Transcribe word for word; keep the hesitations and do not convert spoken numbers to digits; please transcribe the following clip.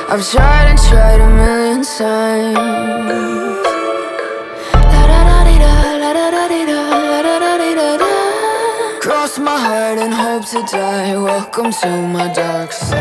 I've tried and tried a million times. Cross my heart and hope to die. Welcome to my dark side.